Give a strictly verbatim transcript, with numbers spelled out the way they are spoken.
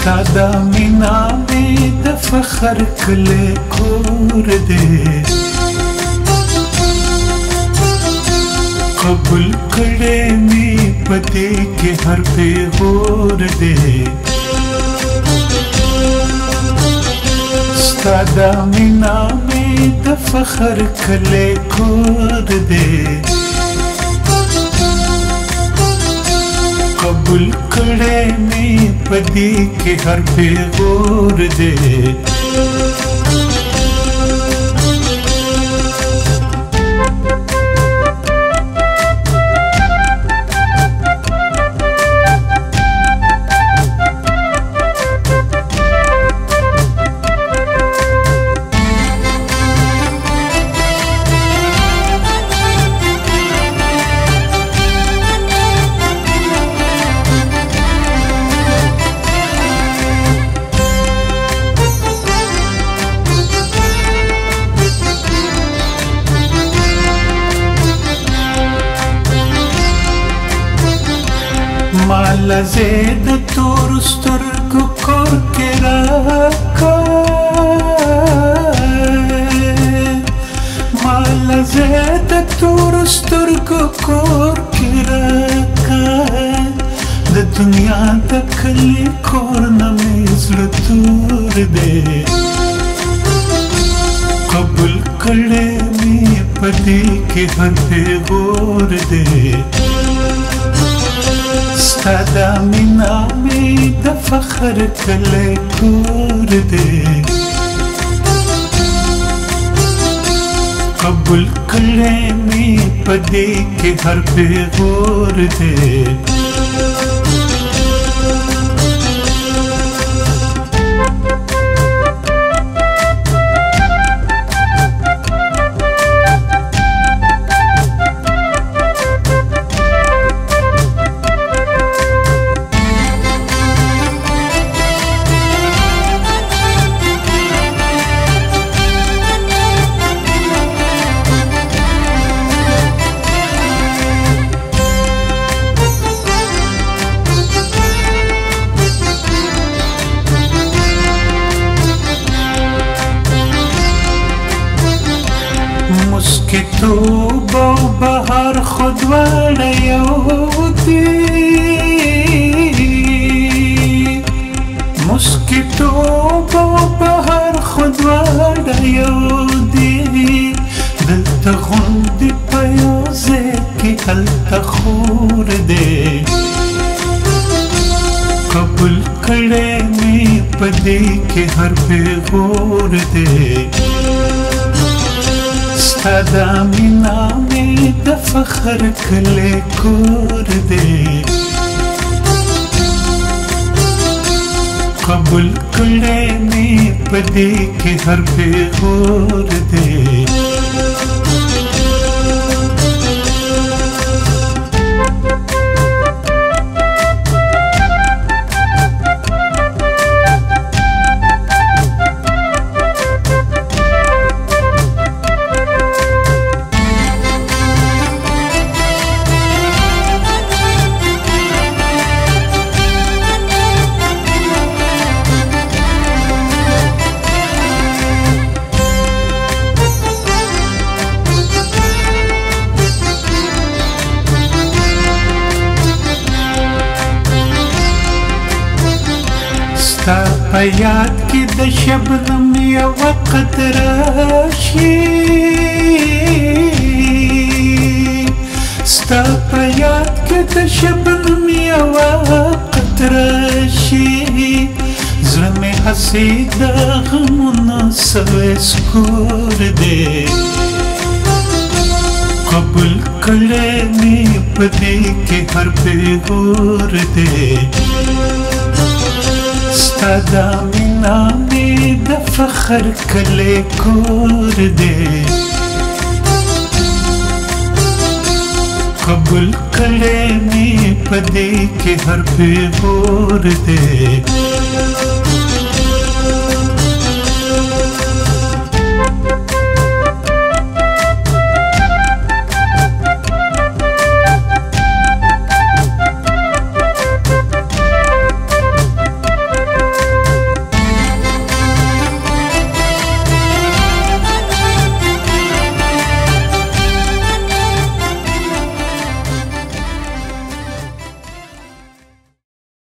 ستا دا مینا می د فخر کلی کور دی قبول کړې می پدې کې هر پیغور دی ستا دا مینا می د فخر کلی کور دی قبول کړې می پدې کې هر پیغور دی مالا زید تور سترګو کور کې راکا مالا زید تور سترګو کور کې راکا د دنیا د کلی کور نه مې زړه تور دی قبول کړې مې پدې کې هر پیغور دی ستا دا مینا می د فخر کلی کور دی قبول کړې می پدې کې هر پیغور دی مسکی توبه و بهار خود واړه یو دي مسکی توبه و بهار خود واړه یو دي دلته غوندې په یو ځای کې هلته خور دی قبول کړې مې پدې کې هر پیغور دی ستا دا مینا می د فخر کلی کور دی قبول کړې مې پدې کې هر پیغور دی ستا په یاد کې د شبنم یوه قطره شي ستا په یاد کې د شبنم یوه قطره شي زړه مې هسې د غمونو سوی سکور دی قبول کړې مې پدې کې هر پیغور دی ستا دا مینا می د فخر کلی کور دی قبول کړې مې پدې کې هر پیغور دی